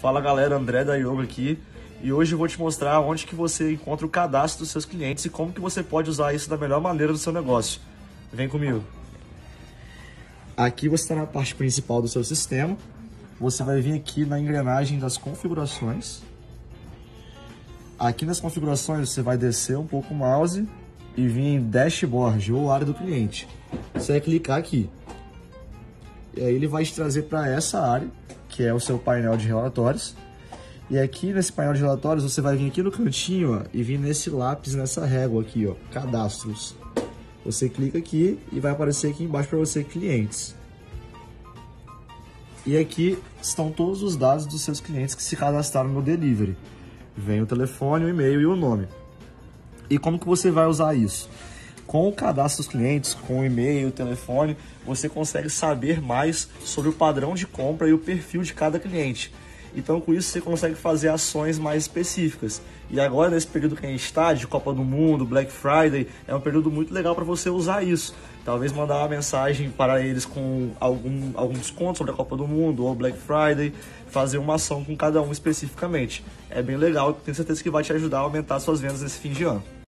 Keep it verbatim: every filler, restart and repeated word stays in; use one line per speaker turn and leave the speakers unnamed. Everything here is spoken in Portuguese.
Fala galera, André da Yoga aqui, e hoje eu vou te mostrar onde que você encontra o cadastro dos seus clientes e como que você pode usar isso da melhor maneira no seu negócio. Vem comigo. Aqui você está na parte principal do seu sistema, você vai vir aqui na engrenagem das configurações. Aqui nas configurações você vai descer um pouco o mouse e vir em Dashboard ou área do cliente. Você vai clicar aqui. E aí ele vai te trazer para essa área, que é o seu painel de relatórios. E aqui nesse painel de relatórios você vai vir aqui no cantinho, ó, e vir nesse lápis, nessa régua aqui, ó, cadastros. Você clica aqui e vai aparecer aqui embaixo para você clientes. E aqui estão todos os dados dos seus clientes que se cadastraram no delivery. Vem o telefone, o e-mail e o nome. E como que você vai usar isso? Com o cadastro dos clientes, com o e-mail, o telefone, você consegue saber mais sobre o padrão de compra e o perfil de cada cliente. Então, com isso, você consegue fazer ações mais específicas. E agora, nesse período que a gente está, de Copa do Mundo, Black Friday, é um período muito legal para você usar isso. Talvez mandar uma mensagem para eles com algum, algum desconto sobre a Copa do Mundo ou Black Friday, fazer uma ação com cada um especificamente. É bem legal, tenho certeza que vai te ajudar a aumentar suas vendas nesse fim de ano.